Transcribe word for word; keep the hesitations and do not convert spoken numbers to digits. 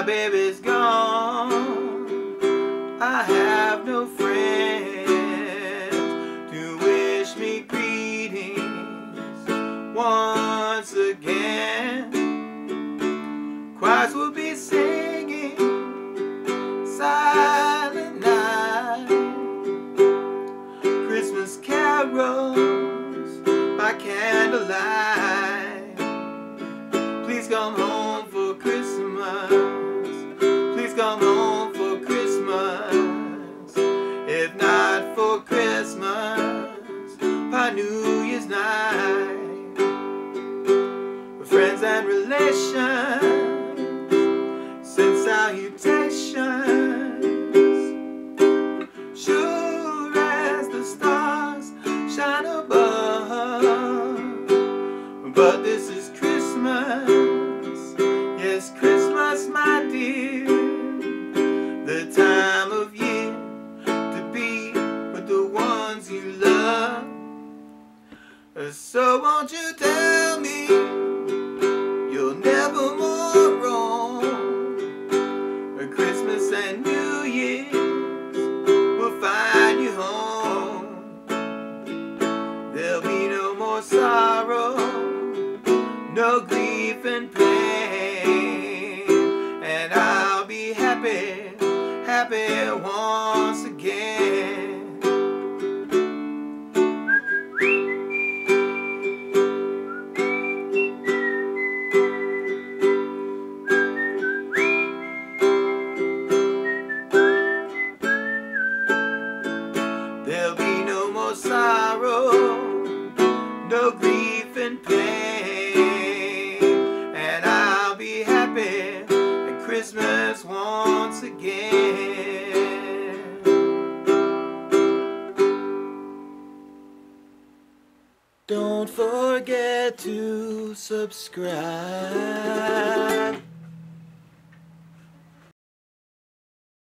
baby's gone. I have no friends to wish me greetings once again. Choirs will be singing Silent Night, Christmas carols by candlelight. Please come home for Christmas. Please come home for Christmas. If not for Christmas, by New Year's night. Friends and relations send salutations. Sure as the stars shine above. But this is Christmas. Yes, Christmas, my dear. The time of year to be with the ones you love. So won't you tell me you'll never more wrong? Christmas and New Year's will find you home. There'll be no more sorrow, no grief and pain, and I'll be happy, happy once again. There'll be no more sorrow, no grief and pain, and I'll be happy at Christmas once again. Don't forget to subscribe.